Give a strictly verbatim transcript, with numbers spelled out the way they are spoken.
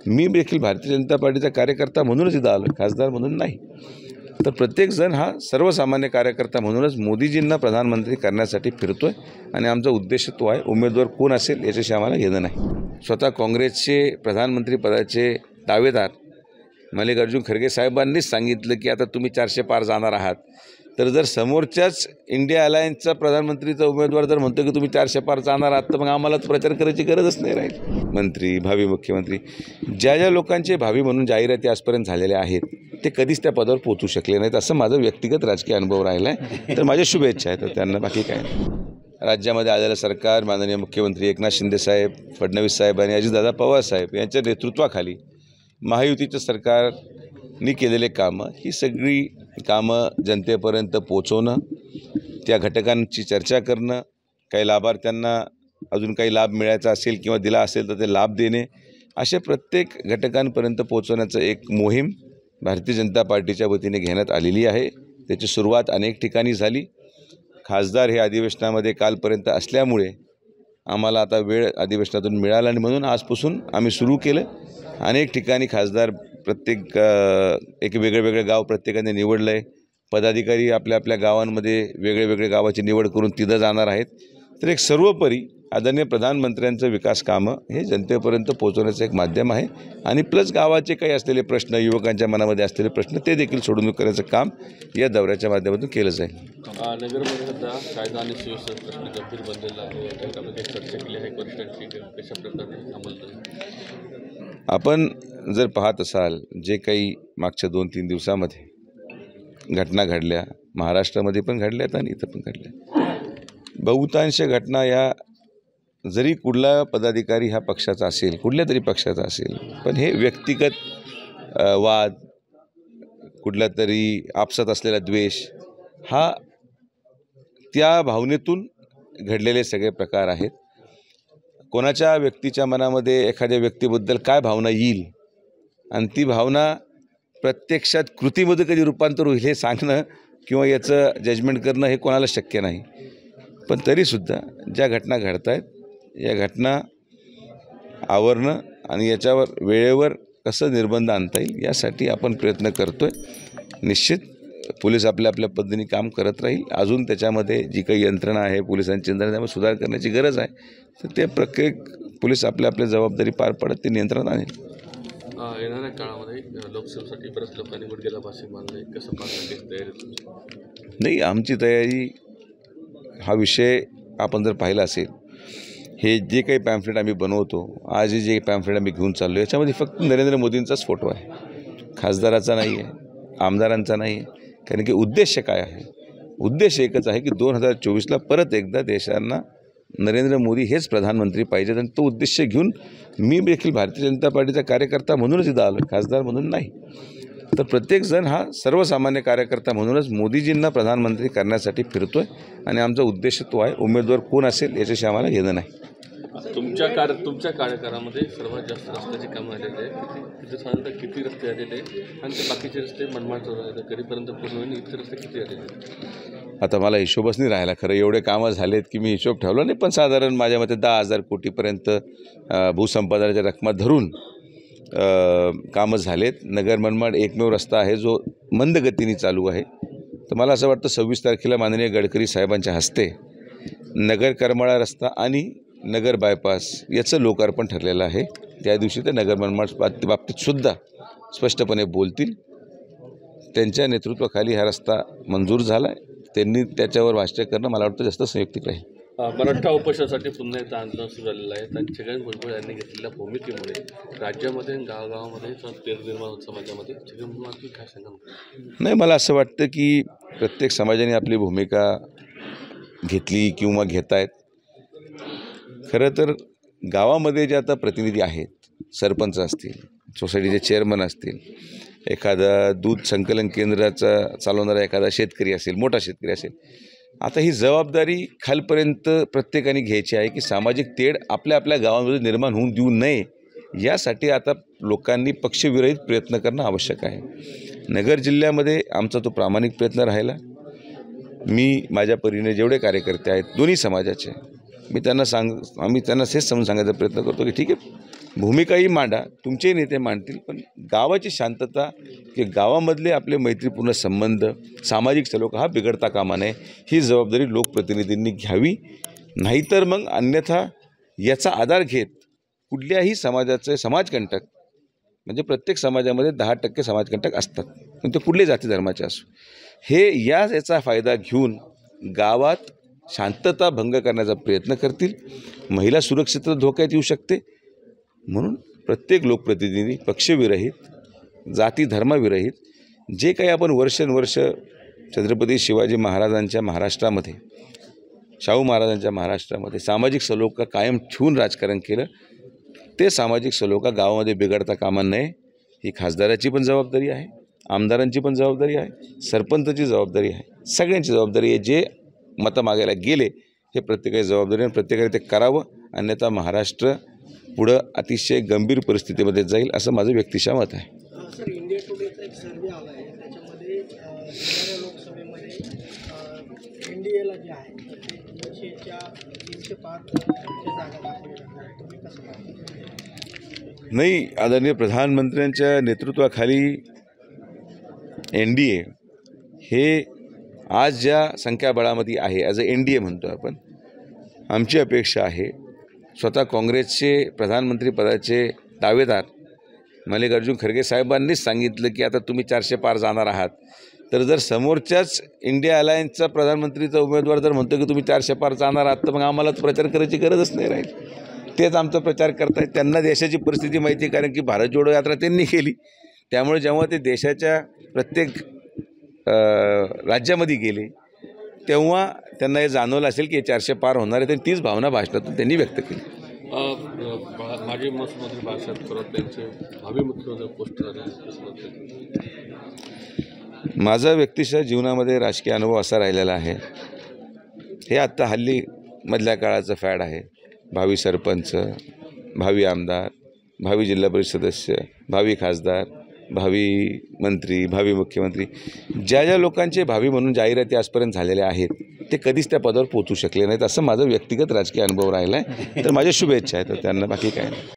मी देखील भारतीय जनता पार्टीचा कार्यकर्ता म्हणूनच इथं आलो, खासदार म्हणून नाही. तर प्रत्येकजण हा सर्वसामान्य कार्यकर्ता म्हणूनच मोदीजींना प्रधानमंत्री करण्यासाठी फिरतोय आणि आमचा उद्देश तो आहे. उमेदवार कोण असेल याच्याशी आम्हाला घेणं नाही. स्वतः काँग्रेसचे प्रधानमंत्री पदाचे दावेदार मल्लिकार्जुन खरगे साहेबांनीच सांगितलं की आता तुम्ही चारशे पार जाणार आहात. तर जर समोरच्याच इंडिया अलायन्सचा प्रधानमंत्रीचा उमेदवार जर म्हणतो की तुम्ही चारशे पार जाणार आहात, तर मग आम्हाला प्रचार करायची गरजच नाही राहील. मंत्री, भावी मुख्यमंत्री, ज्या ज्या लोकांचे भावी म्हणून जाहिराती आजपर्यंत झालेल्या आहेत ते कधीच त्या पदावर पोहोचू शकले नाहीत, असं माझं व्यक्तिगत राजकीय अनुभव राहिला आहे. तर माझ्या शुभेच्छा आहेत, तर त्यांना बाकी काय नाही. राज्यामध्ये आलेलं सरकार, माननीय मुख्यमंत्री एकनाथ शिंदे साहेब, फडणवीस साहेब आणि अजितदादा पवार साहेब यांच्या नेतृत्वाखाली महायुतीचं सरकारने केलेले कामं, ही सगळी कामं जनतेपर्यंत पोचवणं, त्या घटकांची चर्चा करणं, काही लाभार्थ्यांना अजून काही लाभ मिळायचा असेल किंवा दिला असेल तर ते लाभ देणे, अशा प्रत्येक घटकांपर्यंत पोचवण्याचं एक मोहीम भारतीय जनता पार्टीच्या वतीने घेण्यात आलेली आहे. त्याची सुरुवात अनेक ठिकाणी झाली. खासदार हे अधिवेशनामध्ये कालपर्यंत असल्यामुळे आम्हाला आता वेळ अधिवेशनातून मिळाला आणि म्हणून आजपासून आम्ही सुरू केलं. अनेक ठिकाणी खासदार प्रत्येक एक वेगळे वेगळे गाव प्रत्येकाने निवडलं आहे. पदाधिकारी आपल्या आपल्या गावांमध्ये वेगळे वेगळे गावाची निवड करून तिथं जाणार आहेत. तर एक सर्वोपरी आदरणीय प्रधानमंत्र्यांचं विकास कामं हे जनतेपर्यंत पोहोचवण्याचं एक माध्यम आहे आणि प्लस गावाचे काही असलेले प्रश्न, युवकांच्या मनामध्ये असलेले प्रश्न ते देखील सोडवणूक करायचं काम या दौऱ्याच्या माध्यमातून केलं जाईल. नगरमध्ये सध्या कायदा आणि सुव्यवस्था प्रश्न गंभीर बनलेला आहे. त्याच्यामध्ये चर्चा केली आहे वरिष्ठांची, कशा प्रकारे अंमलबजावणी. आपण जर पाहत असाल जे काही मागच्या दोन तीन दिवसामध्ये घटना घडल्या, महाराष्ट्रामध्ये पण घडल्यात आणि इथं पण घडल्या. बहुतांश घटना या जरी कुठला पदाधिकारी हा पक्षाचा असेल, कुठल्या तरी पक्षाचा असेल, पण हे व्यक्तिगत वाद, कुठला तरी आपसात असलेला द्वेष, हा त्या भावनेतून घडलेले सगळे प्रकार आहेत. कोणाच्या व्यक्तीच्या मनामध्ये एखाद्या व्यक्तीबद्दल काय भावना येईल आणि ती भावना प्रत्यक्षात कृतीमध्ये कधी रूपांतर होईल हे सांगणं किंवा याचं जजमेंट करणं हे कोणाला शक्य नाही. पण तरीसुद्धा ज्या घटना घडत आहेत या घटना आवरणं आणि याच्यावर वेळेवर कसं निर्बंध आणता येईल यासाठी आपण प्रयत्न करतो आहे. निश्चित पोलीस आपल्या आपल्या पद्धतीने काम करत राहील. अजून त्याच्यामध्ये जी काही यंत्रणा आहे पोलिसांची यंत्रणा, त्यामध्ये सुधार करण्याची गरज आहे. तर ते प्रत्येक पोलीस आपल्या आपल्या जबाबदारी पार पडत ते नियंत्रण आणेल. येणाऱ्या काळामध्ये लोकसभेसाठी बऱ्याच लोकांनी गुडघ्याला फाशी मारली, कसं पाहण्याची तयारी? नाही, आमची तयारी हा विषय आपण जर पाहिला असेल, हे जे काही पॅम्फलेट आम्ही बनवतो, आज जे पॅम्फलेट आम्ही घेऊन चाललो याच्यामध्ये फक्त नरेंद्र मोदींचाच फोटो आहे, खासदाराचा नाही आहे, आमदारांचा नाही आहे. कारण की उद्देश काय आहे? उद्देश एकच आहे की दोन हजार चोवीसला परत एकदा देशांना नरेंद्र मोदी हेच प्रधानमंत्री पाहिजेत आणि तो उद्देश घेऊन मी देखील भारतीय जनता पार्टीचा कार्यकर्ता म्हणूनच इथं आलो, खासदार म्हणून नाही. तर प्रत्येकजण हा सर्वसामान्य कार्यकर्ता म्हणूनच मोदीजींना प्रधानमंत्री करण्यासाठी फिरतोय आणि आमचा उद्देश तो आहे. उमेदवार कोण असेल याच्याशी आम्हाला घेणं नाही. तुमच्या कार्य तुमच्या कार्यकाळामध्ये सर्वात जास्त रस्त्याची कामं आलेले आहे, किती साधारणतः किती रस्ते आलेले आणि ते बाकीचे रस्ते मनमाड चालू कधीपर्यंत पूर्ण होईल, इतर रस्ते किती आलेले? आता मला हिशोबच नाही राहिला खरं, एवढे कामं झालेत की मी हिशोब ठेवला नाही. पण साधारण माझ्या मते दहा हजार कोटीपर्यंत भूसंपादनाच्या रकमा धरून कामं झालेत. नगर मनमाड एकमेव रस्ता आहे जो मंद गतीने चालू आहे. तर मला असं वाटतं सव्वीस तारखेला माननीय गडकरी साहेबांच्या हस्ते नगर करमाळा रस्ता आणि नगर बायपास याचं लोकार्पण ठरलेलं आहे. त्या दिवशी ते नगर मनमाड बाबतीत सुद्धा स्पष्टपणे बोलतील. त्यांच्या नेतृत्वाखाली हा रस्ता मंजूर झाला आहे. त्यांनी त्याच्यावर भाष्य करणं मला वाटतं जास्त संयुक्तिक राहील. मराठा उपोषणासाठी पुन्हा एकदा आंदोलन सुरू झालेलं आहे. त्यांनी छगन भुजबळ यांनी घेतलेल्या भूमिकेमुळे राज्यामध्ये गावागावामध्ये तेढ निर्माण होत समाजामध्ये. छगन भुजबळ काय सांगा? नाही, मला असं वाटतं की प्रत्येक समाजाने आपली भूमिका घेतली किंवा घेत आहेत. खरं तर गावामध्ये जे आता प्रतिनिधी आहेत, सरपंच असतील, सोसायटीचे चेअरमन असतील, एखादा दूध संकलन केंद्राचा चालवणारा एखादा शेतकरी असेल, मोठा शेतकरी असेल, आता ही जबाबदारी खालपर्यंत प्रत्येकाने घ्यायची आहे की सामाजिक तेढ आपल्या आपल्या गावांमध्ये निर्माण होऊन देऊ नये. यासाठी आता लोकांनी पक्षविरहित प्रयत्न करणं आवश्यक आहे. नगर जिल्ह्यामध्ये आमचा तो प्रामाणिक प्रयत्न राहिला. मी माझ्या परीने जेवढे कार्यकर्ते आहेत दोन्ही समाजाचे, मी त्यांना सांग आम्ही त्यांना हेच समजून सांगायचा प्रयत्न करतो की ठीक आहे, भूमिकाही मांडा, तुमचे नेते मांडतील, पण गावाची शांतता की गावामधले आपले मैत्रीपूर्ण संबंध, सामाजिक सलोखा हा बिघडता कामा नये, ही जबाबदारी लोकप्रतिनिधींनी घ्यावी. नाहीतर मग अन्यथा याचा आधार घेत कुठल्याही समाजाचे समाजकंटक, म्हणजे प्रत्येक समाजामध्ये दहा टक्के समाजकंटक असतात, पण ते कुठल्याही जाती धर्माचे असो, हे या याचा फायदा घेऊन गावात शांतता भंग करण्याचा प्रयत्न करतील. महिला सुरक्षितता धोक्यात येऊ शकते. म्हणून प्रत्येक लोकप्रतिनिधी पक्षविरहित, जाती धर्मविरहित, जे काही आपण वर्षानुवर्ष छत्रपती शिवाजी महाराजांच्या महाराष्ट्रामध्ये, शाहू महाराजांच्या महाराष्ट्रामध्ये सामाजिक सलोखा कायम ठेवून राजकारण केलं, ते सामाजिक सलोखा गावामध्ये बिघडता कामा नये. ही खासदाराची पण जबाबदारी आहे, आमदारांची पण जबाबदारी आहे, सरपंचाची जबाबदारी आहे, सगळ्यांची जबाबदारी आहे. जे मतं मागायला गेले हे प्रत्येकाची जबाबदारी आहे, प्रत्येकाने ते करावं, अन्यथा महाराष्ट्र पुढं अतिशय गंभीर परिस्थितीमध्ये जाईल, असं माझं व्यक्तिशः मत आहे. सर, इंडिया टुडेचा एक सर्वे आला आहे, त्याच्यामध्ये येणाऱ्या लोकसभेमध्ये एन डी एला जे आहे तर ते तीनशेच्या तीनशे पाच जागा दाखवल्या जाणार. तुम्ही कसं पाहता? नाही, आदरणीय प्रधानमंत्र्यांच्या नेतृत्वाखाली एन डी ए हे आज ज्या संख्याबळामध्ये आहे, as a N D A म्हणतो आपण, आमची अपेक्षा आहे स्वतः काँग्रेसचे प्रधानमंत्रीपदाचे दावेदार मल्लिकार्जुन खरगे साहेबांनीच सांगितलं की आता तुम्ही चारशे पार जाणार आहात. तर जर समोरच्याच इंडिया अलायन्सचा प्रधानमंत्रीचा उमेदवार जर म्हणतो की तुम्ही चारशे पार जाणार आहात, तर मग आम्हाला प्रचार करायची गरजच नाही राहील. तेच आमचा प्रचार करतायत. त्यांना देशाची परिस्थिती माहिती आहे, कारण की भारत जोडो यात्रा त्यांनी केली. त्यामुळे जेव्हा ते देशाच्या प्रत्येक राज्यामध्ये गेले तेव्हा त्यांना हे जाणवलं असेल की हे चारशे पार होणार आहे. तीच भावना भाषणातून त्यांनी व्यक्त केली. माजी मुख्यमंत्री बाळासाहेब थोरात यांचे भावी मुख्यमंत्री पोस्टर माझा व्यक्तिशः जीवनामध्ये राजकीय अनुभव असा राहिलेला आहे, हे आत्ता हल्ली मधल्या काळाचं फॅड आहे. भावी सरपंच, भावी आमदार, भावी जिल्हा परिषद सदस्य, भावी खासदार, भावी मंत्री, भावी मुख्यमंत्री, ज्या ज्या लोकांचे भावी म्हणून जाहिराती आजपर्यंत झालेल्या आहेत ते कधीच त्या पदावर पोहोचू शकले नाहीत, असं माझा व्यक्तिगत राजकीय अनुभव राहिला आहे. तर माझ्या शुभेच्छा आहेत त्यांना, बाकी काय नाही.